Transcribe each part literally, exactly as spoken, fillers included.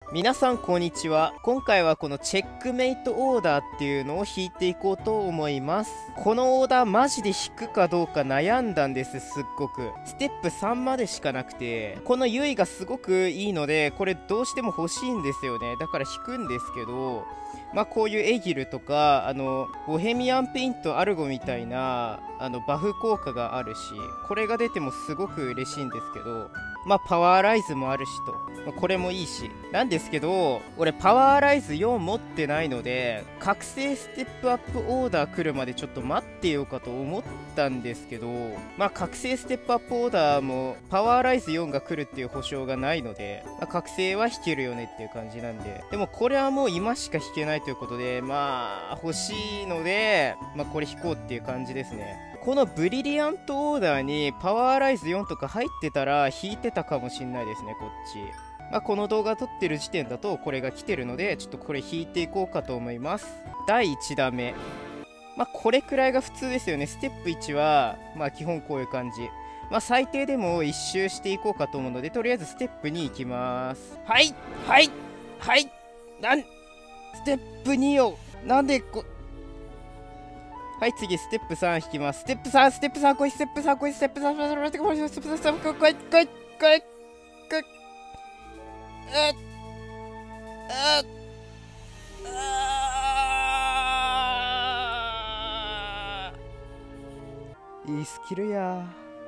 皆さんこんにちは。今回はこのチェックメイトオーダーっていうのを引いていこうと思います。このオーダーマジで引くかどうか悩んだんです。すっごくステップさんまでしかなくて、このユイがすごくいいのでこれどうしても欲しいんですよね。だから引くんですけど、まあこういうエギルとかあのボヘミアンペイントアルゴみたいなあのバフ効果があるし、これが出てもすごく嬉しいんですけど、まあパワーライズもあるしと、まあ、これもいいしなんですけど、俺パワーライズよん持ってないので覚醒ステップアップオーダー来るまでちょっと待ってようかと思ったんですけど、まあ覚醒ステップアップオーダーもパワーライズよんが来るっていう保証がないので、まあ、覚醒は引けるよねっていう感じなんで、でもこれはもう今しか引けないということで、まあ欲しいので、まあこれ引こうっていう感じですね。このブリリアントオーダーにパワーライズよんとか入ってたら引いてたかもしんないですね、こっち。まあ、この動画撮ってる時点だとこれが来てるので、ちょっとこれ引いていこうかと思います。だいいち打目。まあ、これくらいが普通ですよね。ステップいちは、まあ、基本こういう感じ。まあ、最低でも一周していこうかと思うので、とりあえずステップに行きます。はい、はい、はい、なん、ステップにを、なんでこ、はい、次、ステップさん引きます。ステップさん、ステップさん、こい、ステップさん、こい、ステップさん、ステップさん、ステップさん、ステップさん、こい、こい、こい、こい、こい、あっ、あっ、あー、いいスキルや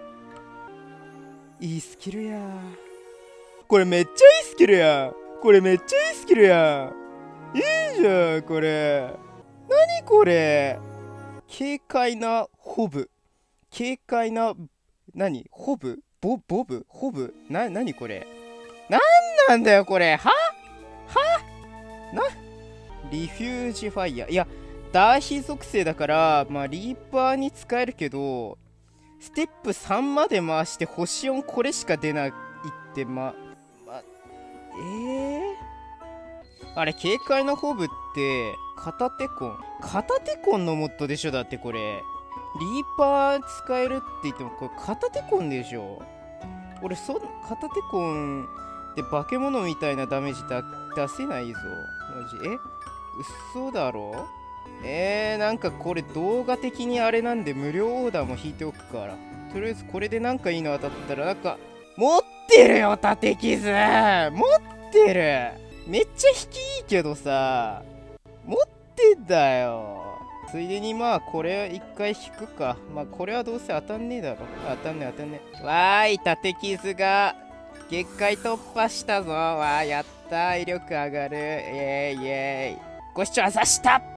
いいスキルやこれめっちゃいいスキルやこれめっちゃいいスキルやいいじゃん、これ。なにこれ。軽快なホブ。軽快な、なにホブボ、ボブホブな、なにこれ。なんなんだよ、これ。ははなリフュージファイヤー。いや、ダーヒ属性だから、まあ、リーパーに使えるけど、ステップさんまで回して星よんこれしか出ないって、ま、ま、えー、あれ、軽快なホブって、片手コン。片手コンのモッドでしょ、だってこれ。リーパー使えるって言っても、これ片手コンでしょ。俺、そ、片手コンで化け物みたいなダメージだ出せないぞ。マジ。え嘘だろ。えー、なんかこれ動画的にあれなんで無料オーダーも引いておくから。とりあえずこれでなんかいいの当たったら、なんか、持ってるよ、縦傷持ってるめっちゃ引きいいけどさ、持ってんだよ。ついでにまあこれ一回引くか。まあこれはどうせ当たんねえだろ。当たんねえ当たんねえ。わーい、縦傷が限界突破したぞ。わー、やったー、威力上がる。イエーイイエーイ。ご視聴あざした。